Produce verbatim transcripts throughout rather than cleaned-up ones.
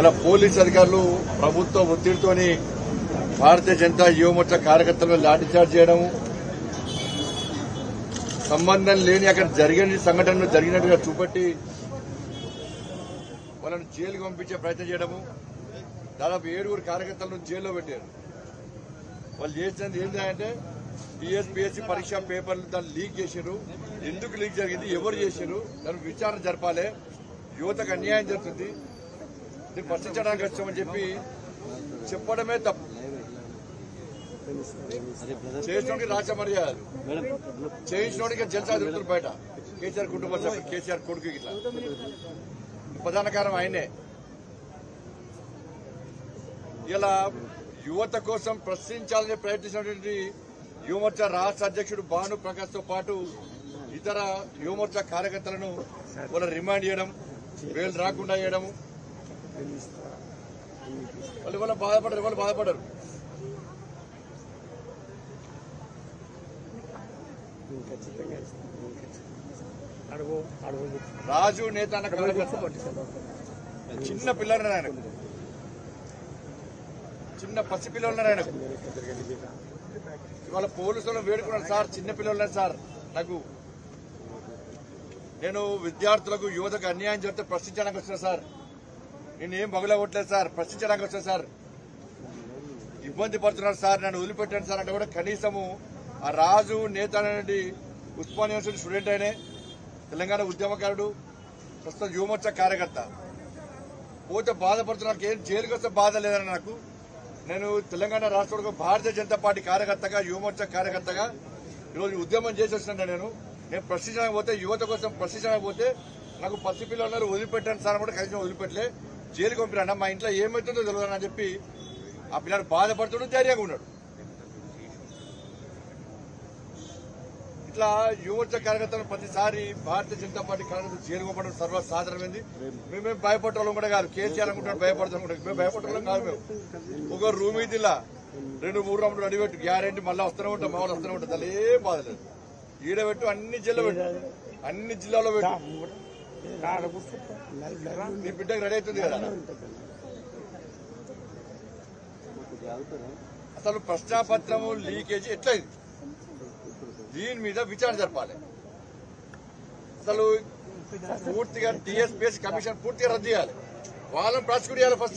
ఇలా పోలీసు అధికారులు ప్రభుత్వ ఒత్తిడితోని భారతీయ జనతా యువమోర్చా కార్యకర్తలను లాఠీచార్జ్ చేయడం, సంబంధం లేని అక్కడ జరిగిన సంఘటనలు జరిగినట్టుగా చూపెట్టి వాళ్ళను జైలుకు పంపించే ప్రయత్నం చేయడము, దాదాపు ఏడుగురు కార్యకర్తలను జైల్లో పెట్టారు. వాళ్ళు చేసినది ఏంటంటే టీఎస్పీఎస్సీ పరీక్ష పేపర్లు దాన్ని లీక్ చేశారు. ఎందుకు లీక్ జరిగింది, ఎవరు చేశారు, దాని విచారణ జరపాలి, యువతకు అన్యాయం జరుగుతుంది, దీన్ని ప్రశ్నించడానికి వచ్చామని చెప్పి చెప్పడమే తప్పు. చేసినోడికి రాష్ట్ర మర్యాదలు, చేయించినోడికి జల్సా తిరుగుతున్నారు బయట. కేసీఆర్ కుటుంబ సభ్యులు, కేసీఆర్ కొడుకు ఇట్లా ప్రధాన కారణం ఆయనే. ఇలా యువత కోసం ప్రశ్నించాలని ప్రయత్నించినటువంటి యువమోర్చా రాష్ట్ర అధ్యక్షుడు భాను ప్రకాష్ తో పాటు ఇతర యువమోర్చా కార్యకర్తలను వాళ్ళ రిమాండ్ చేయడం, బెయిల్ రాకుండా చేయడం, వాళ్ళు ఇవాళ బాధపడరు వాళ్ళు బాధపడరు రాజు నేత అన్న కార్యకర్త చిన్న పిల్లలు ఆయనకు, చిన్న పసి పిల్లలు ఆయనకు. ఇవాళ పోలీసులు వేడుకున్నారు, సార్ చిన్న పిల్లలు సార్, నాకు నేను విద్యార్థులకు యువతకు అన్యాయం జరిగితే ప్రశ్నించడానికి వచ్చిన సార్, నేను ఏం బగులగొట్టలేదు సార్, ప్రశ్నించడానికి వచ్చిన సార్, ఇబ్బంది పడుతున్నారు సార్, నన్ను వదిలిపెట్టాను సార్ అంటే కూడా కనీసము ఆ రాజు నేత అనేది ఉస్మానియా యూనివర్సిటీ స్టూడెంట్ అయినే, తెలంగాణ ఉద్యమకారుడు, ప్రస్తుతం యువమోర్చా కార్యకర్త. పోతే బాధపడుతున్నా, ఏం జైలుకి వస్తే బాధ లేదని నాకు. నేను తెలంగాణ రాష్ట్రంలో భారతీయ జనతా పార్టీ కార్యకర్తగా, యువమోర్చా కార్యకర్తగా ఈరోజు ఉద్యమం చేసి వచ్చినా నేను నేను ప్రశ్నించడానికి పోతే, యువత కోసం ప్రశ్నించడానికి పోతే నాకు పసిపిల్లలు వదిలిపెట్టాను సార్ కూడా కనీసం వదిలిపెట్టలే, జైలుకి పంపిరాన్న, మా ఇంట్లో ఏమవుతుందో తెలియదు అని చెప్పి ఆ పిల్లలు బాధపడుతూ ధైర్యంగా ఉన్నాడు. ఇట్లా యువమోర్చా కార్యకర్తలు ప్రతిసారి భారతీయ జనతా పార్టీ కార్యకర్తలు జైలు పంపడం సర్వసాధారణమైంది. మేమేం భయపడటం కూడా కాదు, కేసీఆర్ అనుకుంటాడు భయపడతాం కూడా, మేము భయపడటం కాదు. మేము ఒక రూమ్ ఇదిలా రెండు మూడు రౌండ్లు అడిపెట్టు గ్యారెంటీ మళ్ళీ వస్తూనే ఉంటాం, మా వాళ్ళు వస్తూనే ఉంటుంది, అలా ఏం బాధలేదు. ఈడబెట్టు అన్ని జిల్లా పెట్టు, అన్ని జిల్లాలో పెట్టు, నీ బిడ్డకు రెడీ అవుతుంది కదా. అసలు ప్రశ్నాపత్రము లీకేజీ ఎట్లయింది, దీని మీద విచారణ జరపాలి. అసలు పూర్తిగా టీఎస్పీఎస్ కమిషన్ పూర్తిగా రద్దు చేయాలి, వాళ్ళని ప్రాసిక్యూట్ చేయాలి. ఫస్ట్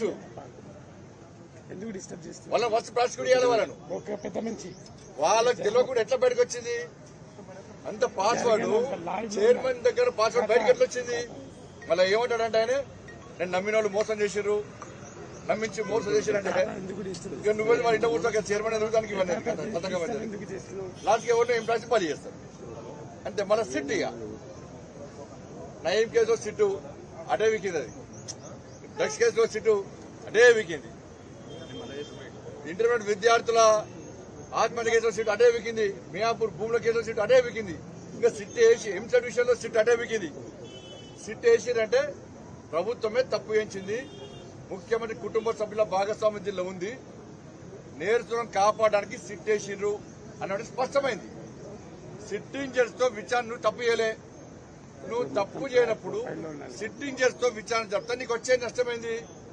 వాళ్ళని ఫస్ట్ ప్రాసిక్యూట్ చేయాలి. వాళ్ళను వాళ్ళకి తెలియకుండా ఎట్లా బయటకు వచ్చింది అంత పాస్వర్డ్, చైర్మన్ దగ్గర పాస్వర్డ్ బయటకు ఎట్లా వచ్చింది. మళ్ళీ ఏమంటాడంటే ఆయన, నేను నమ్మిన వాళ్ళు మోసం చేసిర్రు, నమ్మించి మోసం చేసిరంటే ఇక నువ్వు వాళ్ళ ఇంట్లో కూర్చో చైర్మన్ ఎదుగుతానికి లాస్ట్కి ఎవరిని ఏం రాసి పని చేస్తారు అంతే. మళ్ళీ సిట్ ఇక నయం కేసులో సిట్టు అటే వికింది, అది డ్రగ్స్ కేసులో సిట్టు అటే వికింది, ఇంటర్మీడియట్ విద్యార్థుల ఆత్మహత్య కేసులో సిట్ అటే వికింది, మియాపూర్ భూముల కేసులో సిట్ అటే వికింది, ఇంకా సిట్ వేసి ఎంసెట్ విషయంలో సిట్ అటే వికింది. సిట్ వేసిరంటే ప్రభుత్వమే తప్పు వేయించింది, ముఖ్యమంత్రి కుటుంబ సభ్యుల భాగస్వామ్యం దీనిలో ఉంది, నేరస్తులను కాపాడడానికి సిట్ వేసిర్రు అన్నది స్పష్టమైంది. సిట్టింగ్ చేస్తూ విచారణ, నువ్వు తప్పు చేయలే, నువ్వు తప్పు చేయనప్పుడు సిట్టింగ్ చేస్తూ విచారణ చెప్తా, నీకు వచ్చే నష్టమైంది.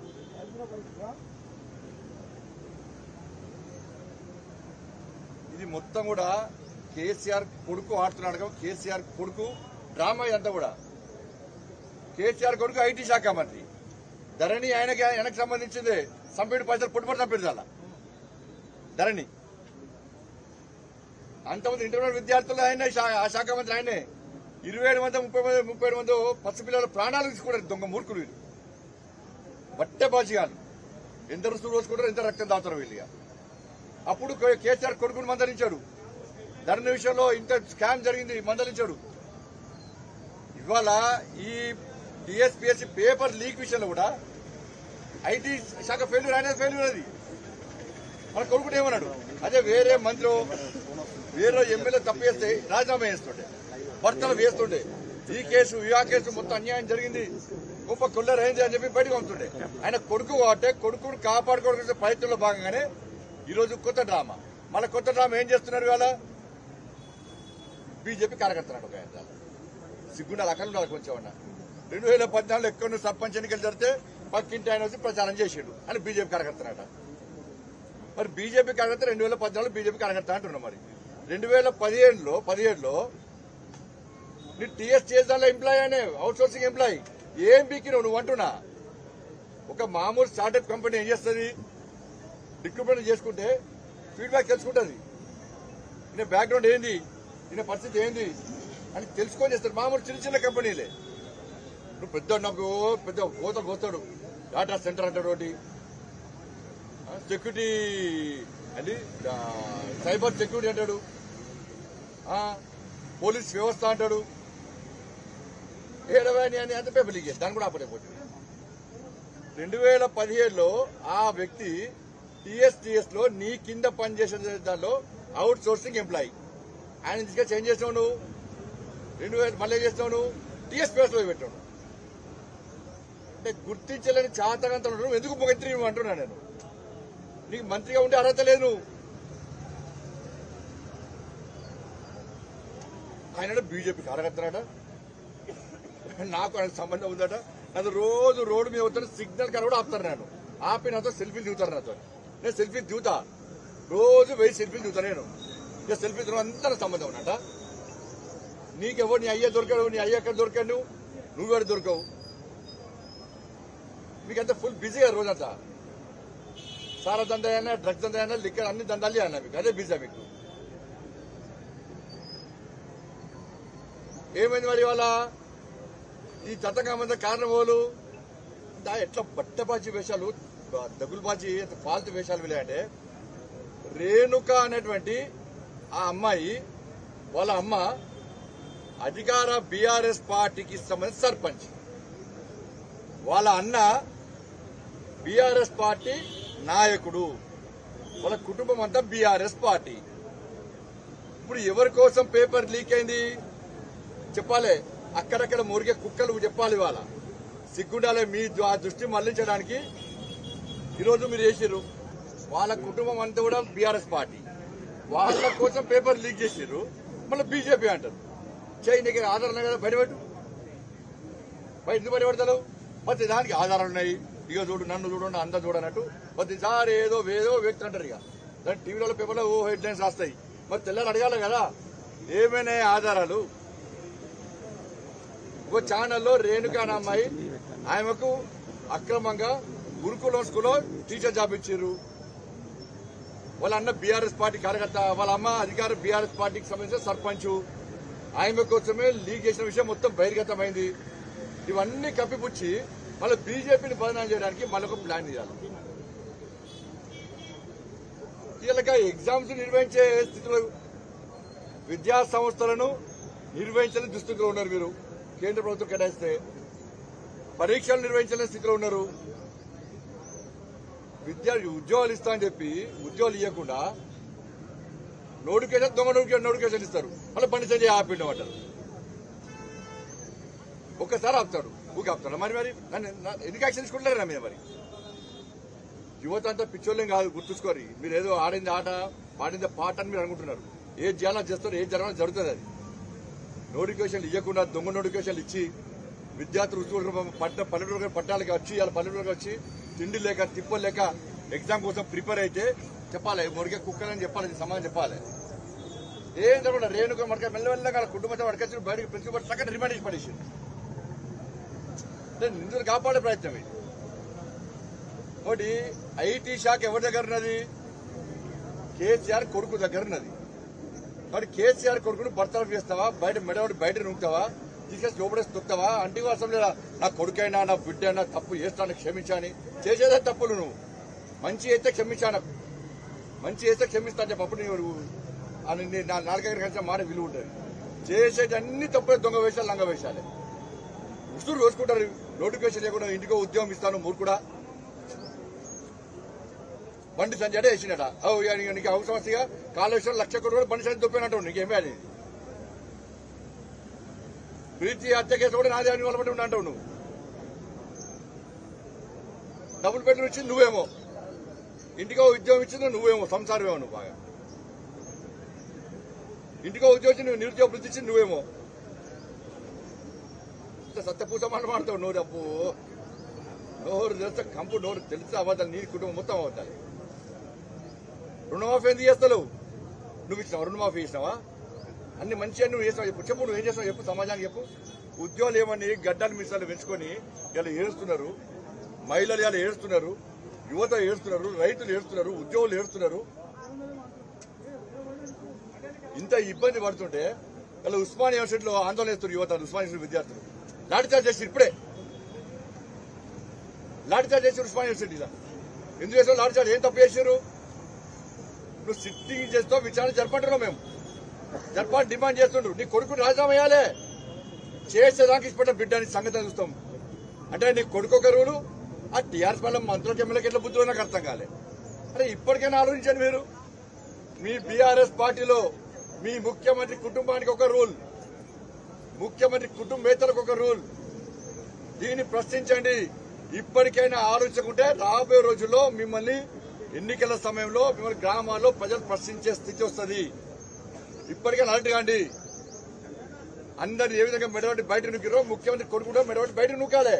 ఇది మొత్తం కూడా కేసీఆర్ కొడుకు ఆడుతున్నాడు, కేసీఆర్ కొడుకు డ్రామా ఇదంతా కూడా. కేసీఆర్ కొడుకు ఐటీ శాఖ మంత్రి, ధరణి ఆయనకి ఆయనకు సంబంధించింది, సంపేడు పైసలు పుట్టుబడి సంపేడు చాలా ధరణి. అంతమంది ఇంటర్మీడియట్ విద్యార్థులు ఆయన ఆ శాఖ మంత్రి ఆయనే. ఇరవై ఏడు మంది ముప్పై మంది ముప్పై ఏడు మంది పసిపిల్లల ప్రాణాలు తీసుకుంటారు దొంగ మూర్ఖులు వీళ్ళు, బట్టే బాజీగాలు. ఎంత రుసులు రోజుకుంటారు, ఎంత రక్తం దాతారు వీళ్ళు. అప్పుడు కేసీఆర్ కొడుకును మందలించాడు, ధరణి విషయంలో ఇంత స్కామ్ జరిగింది మందలించాడు. ఇవాళ ఈ టీఎస్పీఎస్సీ పేపర్ లీక్ విషయంలో కూడా ఐటీ శాఖ ఫెయిల్యూర్ అనేది ఫెయిల్యూర్, అది మన కొడుకుడు ఏమన్నాడు. అదే వేరే మంత్రి వేరే ఎమ్మెల్యే తప్పు చేస్తే రాజీనామా చేస్తుండే, భర్తలు వేస్తుండే, ఈ కేసు ఆ కేసు మొత్తం అన్యాయం జరిగింది, గొప్ప కొల్లరైంది అని చెప్పి బయటకు పంపుతుండే. ఆయన కొడుకు అంటే కొడుకును కాపాడుకోవడం ప్రయత్నంలో భాగంగానే ఈరోజు కొత్త డ్రామా, మళ్ళీ కొత్త డ్రామా ఏం చేస్తున్నారు ఇవాళ బీజేపీ కార్యకర్తలు. ఒక ఆయన సిగ్గుండాలి, అక్కడ ఉండాలి కొంచెం అన్న. రెండు వేల పద్నాలుగులో ఎక్కడ సర్పంచ్ ఎన్నికలు జరిగితే పక్కింటి ఆయన వచ్చి ప్రచారం చేసాడు అని బీజేపీ కార్యకర్తనట. మరి బీజేపీ కార్యకర్త రెండు వేల పద్నాలుగు బీజేపీ కార్యకర్త అంటున్నాం. మరి రెండు వేల పదిహేడులో పదిహేడులో నీ టీఎస్ చేసాల ఎంప్లాయీ అనే అవుట్ సోర్సింగ్ ఎంప్లాయీ ఏం బీకినావు నువ్వు అంటున్నా. ఒక మామూలు స్టార్టప్ కంపెనీ ఏం చేస్తుంది, రిక్రూట్మెంట్ చేసుకుంటే ఫీడ్బ్యాక్ తెలుసుకుంటుంది, ఈయన బ్యాక్గ్రౌండ్ ఏంది, ఈయన పరిస్థితి ఏంది అని తెలుసుకొని చేస్తాడు. మామూలు చిన్న చిన్న కంపెనీలే. నువ్వు పెద్ద నాకు పెద్ద కోత కోస్తాడు, డాటా సెంటర్ అంటాడు, ఒకటి సెక్యూరిటీ అది సైబర్ సెక్యూరిటీ అంటాడు, పోలీస్ వ్యవస్థ అంటాడు, ఏడవని అని అంత పేపర్ లీక్ దాన్ని కూడా ఆపలేకపోతుంది. రెండు వేల పదిహేడులో ఆ వ్యక్తి టీఎస్టీఎస్ లో నీ కింద పనిచేసే దానిలో అవుట్ సోర్సింగ్ ఎంప్లాయీ ఆయన తీసుకొని చేంజ్ చేసినావు నువ్వు. రెండు వేలు మళ్ళీ చేసినావు నువ్వు టీఎస్పీఎస్ లో పెట్టావు. అంటే గుర్తించలేని చాతకంతలు నువ్వు ఎందుకు ముఖ్యమంత్రి నువ్వు అంటున్నా. నేను నీకు మంత్రిగా ఉండే అర్హత లేదు. ఆయన బీజేపీ కార్యకర్తనాట, నాకు ఆయనకు సంబంధం ఉందట. అది రోజు రోడ్డు మీద వస్తాను, సిగ్నల్ కాడ కూడా ఆపుతారు. నేను ఆపి నాతో సెల్ఫీలు దిగుతారు. నాతో నేను సెల్ఫీలు దిగుతా, రోజు వెయ్యి సెల్ఫీలు దిగుతా. నేను ఇక సెల్ఫీ దిగడం అంతా సంబంధం ఉన్నట. నీకెవరు నీ అయ్యే దొరికాడు, నీ అయ్య ఎక్కడ దొరికాడు, నువ్వెక్కడ దొరకవు. మీకంతా ఫుల్ బిజీగా రోజంతా సారా దందా అయినా డ్రగ్స్ దందా అయినా లిక్కర్ అన్ని దందాలే అన్నా మీకు. అదే బిజీ మీకు. ఏమైంది మరి ఇవాళ ఈ చట్టంగా కారణం వాళ్ళు ఎట్లా బట్టబాజీ వేషాలు, దగులుబాజీ ఫాల్తు వేషాలు వెళ్ళాయంటే, రేణుక అనేటువంటి ఆ అమ్మాయి వాళ్ళ అమ్మ అధికార బీఆర్ఎస్ పార్టీకి సంబంధించిన సర్పంచ్, వాళ్ళ అన్న బీఆర్ఎస్ పార్టీ నాయకుడు, వాళ్ళ కుటుంబం అంతా బీఆర్ఎస్ పార్టీ. ఇప్పుడు ఎవరి కోసం పేపర్ లీక్ అయింది చెప్పాలి. అక్కడక్కడ మురిగే కుక్కలు చెప్పాలి. వాళ్ళ సిగ్గుండాలే మీ దృష్టి మళ్లించడానికి ఈరోజు మీరు చేసిర్రు. వాళ్ళ కుటుంబం అంతా కూడా బీఆర్ఎస్ పార్టీ, వాళ్ళ కోసం పేపర్ లీక్ చేసిర్రు. మళ్ళీ బీజేపీ అంటారు. చేయి నీకు ఆధారం కదా బయటపెట్టు. బయట ఎందుకు బయటపెడతారు? ప్రతి దానికి ఆధారాలు ఉన్నాయి. ఇక చూడు, నన్ను చూడండి, అంతా చూడనట్టు ప్రతిసారి ఏదో ఏదో వ్యక్తి అంటారు. ఇక దాని టీవీలో పేపర్లో ఓ హెడ్ లైన్స్ రాస్తాయి. మరి తెల్లారు అడగాలి కదా ఏమైనా ఆధారాలు. ఒక ఛానల్లో రేణుక అనే అమ్మాయి, ఆమెకు అక్రమంగా గురుకులం స్కూల్లో టీచర్ జాబ్ ఇచ్చారు. వాళ్ళ అన్న బీఆర్ఎస్ పార్టీ కార్యకర్త, వాళ్ళ అమ్మ అధికార బీఆర్ఎస్ పార్టీకి సంబంధించిన సర్పంచ్. ఆమె కోసమే లీక్ చేసిన విషయం మొత్తం బహిర్గతమైంది. ఇవన్నీ కప్పిపుచ్చి మళ్ళీ బీజేపీని బదనాం చేయడానికి మళ్ళొక ప్లాన్ చేయాలి. కీలక ఎగ్జామ్స్ నిర్వహించే స్థితిలో విద్యా సంస్థలను నిర్వహించలేని దుస్థితిలో ఉన్నారు మీరు. కేంద్ర ప్రభుత్వం కేటాయిస్తే పరీక్షలు నిర్వహించలేని స్థితిలో ఉన్నారు. విద్యార్థి ఉద్యోగాలు ఇస్తా అని చెప్పి ఉద్యోగాలు ఇవ్వకుండా నోటిఫికేషన్ దొంగ నోటిఫికేషన్ నోటిఫికేషన్ ఇస్తారు. మళ్ళీ బండి సంజయ్ ఆపిండి అంటారు. ఒక్కసారి ఆపుతాడు, ఊకి ఆపుతాడు. మరి మరి ఎందుకు యాక్షన్ తీసుకుంటారు నా మీద? మరి యువత అంతా పిచ్చోళ్ళేం కాదు, గుర్తుంచుకోరు. మీరు ఏదో ఆడింది ఆట పాడింది పాట అని మీరు అనుకుంటున్నారు. ఏది చేయాలో చేస్తారు, ఏది జరగాలో జరుగుతుంది. అది నోటిఫికేషన్లు ఇవ్వకుండా దొంగ నోటిఫికేషన్లు ఇచ్చి విద్యార్థులు రుచులు పట్ట పల్లెటూరు పట్టాలకి వచ్చి వాళ్ళ పల్లెటూరుకి వచ్చి తిండి లేక తిప్పలు లేక ఎగ్జామ్ కోసం ప్రిపేర్ అయితే చెప్పాలి. మురిగే కుక్కలని చెప్పాలి, సమాధానం చెప్పాలి. ఏం చెప్పండి. రేణుక మడక మెల్లమెల్లగా కుటుంబంతో పడకొచ్చి బయటకు ప్రిన్సిపల్ చక్కటి రిమాండ్ చేసి పడేసి నిందులు కాపాడే ప్రయత్నం ఇది. ఒకటి ఐటీ శాఖ ఎవరి దగ్గర ఉన్నది? కేసీఆర్ కొడుకు దగ్గర ఉన్నది. కాబట్టి కేసీఆర్ కొడుకును బర్తరఫ్ చేస్తావా, బయట మెడబడి బయట నూకుతావా, తీసుకెళ్ళి లోపడేసి తొక్కుతావా? అంటే అసలు నా కొడుకైనా నా బిడ్డ అయినా తప్పు చేస్తాను క్షమించాని చేసేదే తప్పులు. నువ్వు మంచి అయితే క్షమించాను, మంచి చేస్తే క్షమిస్తా చెప్పి అప్పుడు నువ్వు నా నాలుగైదు కలిసిన మాట విలువ ఉంటుంది. చేసేది అన్ని తప్పులే, దొంగ వేషాలు లంగ వేషాలే. ఉసురు రోజుకుంటారు. నోటిఫికేషన్ లేకుండా ఇంటికో ఉద్యోగం ఇస్తాను మూడు కూడా బండి సంజయ్ అంటే వేసినట. నీకు అవసరమస్తిగా కాళేశ్వరం లక్ష కోటి కూడా బండి సంజయ్ దొప్పినట్టు నీకేమే అది. ప్రీతి హత్య కేసు కూడా నాదే అని వాళ్ళబట్టి ఉండి అంటావు. నువ్వు డబుల్ బెడ్రూమ్ ఇచ్చింది నువ్వేమో, ఇంటికో ఉద్యోగం ఇచ్చింది నువ్వేమో, సంసారమేమో నువ్వు. బాగా ఇంటికో ఉద్యోగం నువ్వు నిరుద్యోగ వృత్తి ఇచ్చింది నువ్వేమో. సత్యపూస మాట మాడతావు నువ్వు. డబ్బు నోరు తెలిస్తే కంపు నోరు తెలిస్తే అబద్ధాలు, నీ కుటుంబం మొత్తం అబద్ధాలు. రుణమాఫీ ఎందుకు చేస్తావు? నువ్వు ఇచ్చినావా? రుణమాఫీ ఇచ్చినావా? అన్ని మంచిగా నువ్వు చేస్తావు చెప్పు. చెప్పు నువ్వు ఏం చేస్తావు చెప్పు, సమాజానికి చెప్పు. ఉద్యోగాలు ఏమని గడ్డలు మిసాలు పెంచుకొని ఇలా ఏడుస్తున్నారు, మహిళలు ఇలా ఏడుస్తున్నారు, యువత ఏడుస్తున్నారు, రైతులు ఏడుస్తున్నారు, ఉద్యోగులు ఏడుస్తున్నారు. ఇంత ఇబ్బంది పడుతుంటే ఇలా ఉస్మానియా యూనివర్సిటీలో ఆందోళన చేస్తున్నారు యువత, ఉస్మానియా యూనివర్సిటీ విద్యార్థులు. లాఠీచార్జ్ చేసి ఇప్పుడే లాఠీచార్జ్ చేసి ఉస్మానియా యూనివర్సిటీలో ఎందుకు చేస్తావు లాఠీచార్జ్? ఏం తప్పు చేశారు? నువ్వు సిట్టింగ్ చేస్తావు, విచారణ జరపంటున్నావు. మేము జరపాలని డిమాండ్ చేస్తుండ్రు. నీ కొడుకుని రాజీనామా వేయాలి. చేసేదానికి ఇష్టపడ్డ బిడ్డని సంగతి చూస్తాం అంటే నీ కొడుకు ఒక రూలు, ఆ టీఆర్ఎస్ వల్ల మంత్రులకు ఎమ్మెల్యేకి ఎట్లా బుద్ధులు నాకు అర్థం కాలే. అరే ఇప్పటికైనా ఆలోచించండి మీరు. మీ బీఆర్ఎస్ పార్టీలో మీ ముఖ్యమంత్రి కుటుంబానికి ఒక రూల్, ముఖ్యమంత్రి కుటుంబేతలకు ఒక రూల్. దీన్ని ప్రశ్నించండి. ఇప్పటికైనా ఆలోచించుకుంటే రాబోయే రోజుల్లో మిమ్మల్ని ఎన్నికల సమయంలో మిమ్మల్ని గ్రామాల్లో ప్రజలు ప్రశ్నించే స్థితి వస్తుంది. ఇప్పటికైనా అలర్ట్ కాండి. అందరు ఏ విధంగా మెడబట్టి బయట నూకిరో ముఖ్యమంత్రి కొడుకుంటా మెడబట్టి బయట నూకాలే.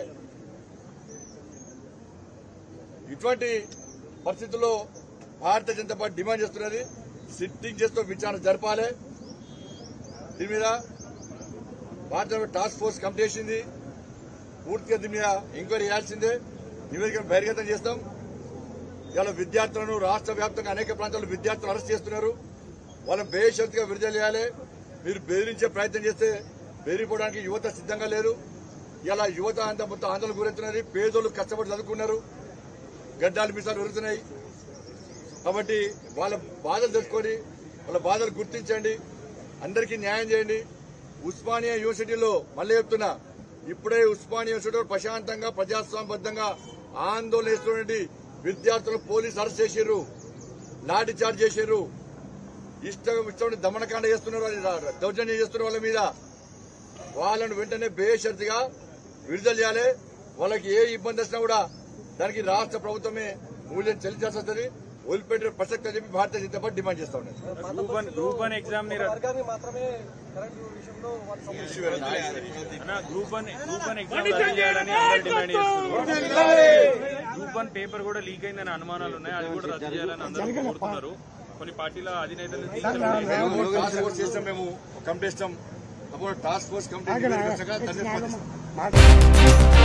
ఇటువంటి పరిస్థితుల్లో భారతీయ జనతా పార్టీ డిమాండ్ చేస్తున్నది, సిట్టింగ్ చేస్తూ విచారణ జరపాలి. దీని మీద భారత టాస్క్ ఫోర్స్ కమిటీ చేసింది. పూర్తిగా దీని మీద ఎంక్వైరీ చేయాల్సిందే. నివేదికను బహిర్గతం చేస్తాం. ఇవాళ విద్యార్థులను రాష్ట్ర వ్యాప్తంగా అనేక ప్రాంతాల్లో విద్యార్థులు అరెస్ట్ చేస్తున్నారు. వాళ్ళని బేషరతుగా విడుదల చేయాలి. మీరు బెదిరించే ప్రయత్నం చేస్తే బెదిరిపోవడానికి యువత సిద్ధంగా లేదు. ఇలా యువత అంతా మొత్తం ఆందోళన గురవుతున్నది. పేదోళ్ళు కష్టపడి చదువుకున్నారు, గడ్డాలు మిసాలు పెరుగుతున్నాయి. కాబట్టి వాళ్ళ బాధలు తెలుసుకొని వాళ్ళ బాధలు గుర్తించండి, అందరికీ న్యాయం చేయండి. ఉస్మానియా యూనివర్సిటీలో మళ్ళీ చెప్తున్నా, ఇప్పుడే ఉస్మానియా యూనివర్సిటీలో ప్రశాంతంగా ప్రజాస్వామ్యబద్దంగా ఆందోళన చేస్తున్నటువంటి విద్యార్థులు పోలీసు అరెస్ట్ చేశారు, లాఠీ చార్జ్ చేశారు, ఇష్టం ఇష్టం దమనకాండ చేస్తున్నారు, దౌర్జన్యం చేస్తున్నారు వాళ్ళ మీద. వాళ్ళను వెంటనే బేషరతుగా విడుదల చేయాలి. వాళ్ళకి ఏ ఇబ్బంది వచ్చినా కూడా దానికి రాష్ట్ర ప్రభుత్వమే మూల్యం చెల్లించాల్సి వస్తుంది. వదిలిపెట్టే ప్రసక్తి అని చెప్పి భారతీయ జనతా పార్టీ డిమాండ్ చేస్తా ఉన్నది. గ్రూప్ వన్ ఎగ్జామ్ మాత్రమే group one group one exam రద్దు చేయాలని అందరూ డిమాండ్ చేస్తున్నారు. గ్రూప్ వన్ పేపర్ కూడా లీక్ అయిందని అనుమానాలు ఉన్నాయి, అది కూడా రద్దు చేయాలని అందరూ కోరుతున్నారు. కొన్ని పార్టీల అధినేతలు టాస్క్ ఫోర్స్ చేస్తాం, మేము కమిటీ ఇస్తాం. Task force committee